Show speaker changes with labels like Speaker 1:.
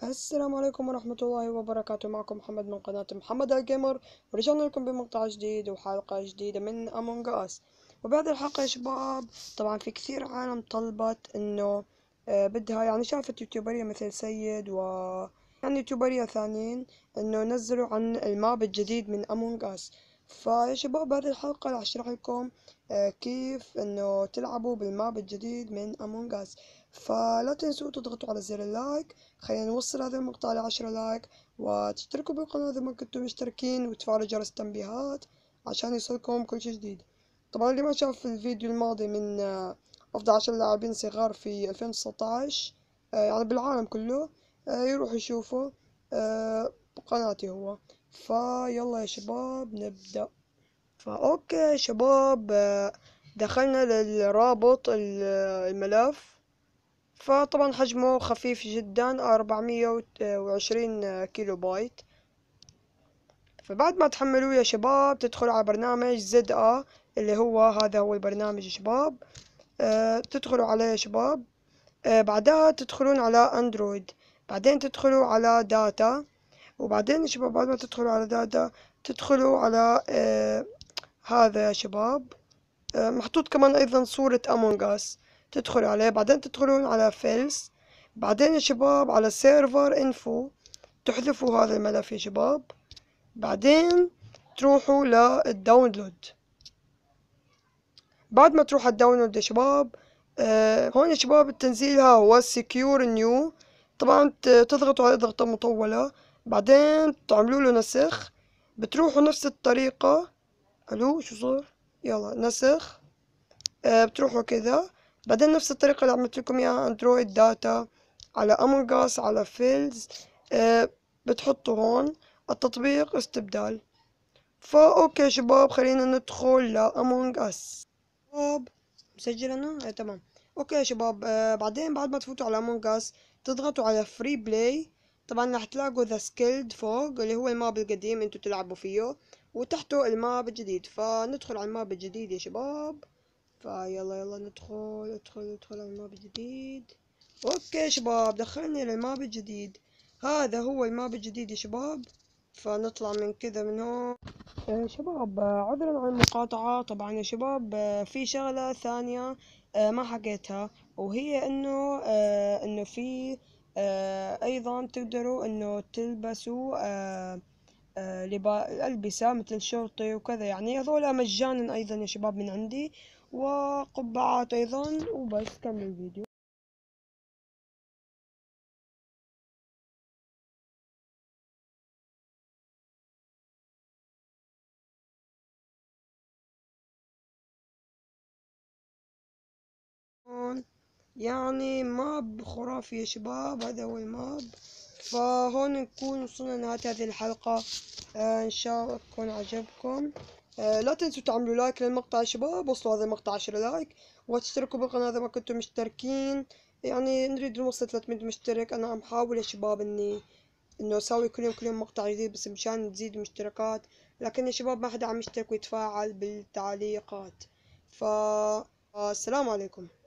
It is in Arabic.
Speaker 1: السلام عليكم ورحمة الله وبركاته. معكم محمد من قناة محمد الجيمر، ورجعنا لكم بمقطع جديد وحلقة جديدة من أمونج أس. وبهذه الحلقة يا شباب، طبعا في كثير عالم طلبت انه بدها، يعني شافت يوتيوبرية مثل سيد يعني يوتيوبرية ثانيين انه نزلوا عن الماب الجديد من أمونج أس. فيا شباب بهذه الحلقة راح اشرح لكم كيف انه تلعبوا بالماب الجديد من أمونج أس. فلا تنسوا تضغطوا على زر اللايك، خلينا نوصل هذا المقطع ل10 لايك، وتشتركوا بالقناة إذا ما كنتم مشتركين، وتفعلوا جرس التنبيهات عشان يوصلكم كل شي جديد. طبعا اللي ما شاف الفيديو الماضي من أفضل 10 لاعبين صغار في 2019 يعني بالعالم كله، يروح يشوفه بقناتي هو. فيلا يا شباب نبدأ. فأوكي يا شباب، دخلنا للرابط الملف. فطبعا حجمه خفيف جدا، 420 كيلو بايت. فبعد ما تحملوه يا شباب تدخلوا على برنامج ZA، اللي هذا هو البرنامج يا شباب. تدخلوا عليه يا شباب. بعدها تدخلون على اندرويد، بعدين تدخلوا على داتا، وبعدين يا شباب بعد ما تدخلوا على داتا تدخلوا على هذا يا شباب. محطوط كمان ايضا صورة امونج اس، تدخلوا عليه. بعدين تدخلون على فيلز، بعدين يا شباب على سيرفر انفو، تحذفوا هذا الملف يا شباب. بعدين تروحوا للداونلود. بعد ما تروح الداونلود يا شباب، هون يا شباب التنزيل هو سكيور نيو. طبعا تضغطوا على ضغطة مطولة، بعدين تعملوا له نسخ. بتروحوا نفس الطريقة. الو شو صار؟ يلا نسخ. بتروحوا كذا، بعدين نفس الطريقة اللي عملت لكم اياها اندرويد داتا على امونج اس على فيلز. بتحطوا هون التطبيق استبدال. اوكي شباب خلينا ندخل لامونج اس. شباب مسجل انا؟ تمام. اوكي يا شباب، بعدين بعد ما تفوتوا على امونج اس تضغطوا على فري بلاي. طبعا راح تلاقوا ذا سكيلد فوق، اللي هو الماب القديم انتو تلعبوا فيه، وتحته الماب الجديد. فندخل على الماب الجديد يا شباب. يلا ندخل على الماب الجديد. اوكي شباب دخلني للماب الجديد. هذا هو الماب الجديد يا شباب. فنطلع من كذا من هون. شباب، عذرا عن المقاطعة. طبعا يا شباب في شغلة ثانية ما حكيتها، وهي انه في ايضا تقدروا انه تلبسوا ألبسة مثل شرطي وكذا، يعني هذولا مجانا أيضا يا شباب من عندي، وقبعات أيضا. وبس كمل الفيديو. هون يعني ماب خرافي يا شباب، هذا هو الماب. فهون نكون وصلنا لنهاية هذه الحلقة. إن شاء الله تكون عجبكم. لا تنسوا تعملوا لايك للمقطع يا شباب، وصلوا هذا المقطع 10 لايك، وتشتركوا بالقناة إذا ما كنتم مشتركين. يعني نريد نوصل 300 مشترك. أنا عم حاول يا شباب إنه أسوي كل يوم مقطع جديد، بس مشان تزيد مشتركات. لكن يا شباب ما حدا عم يشترك ويتفاعل بالتعليقات. السلام عليكم.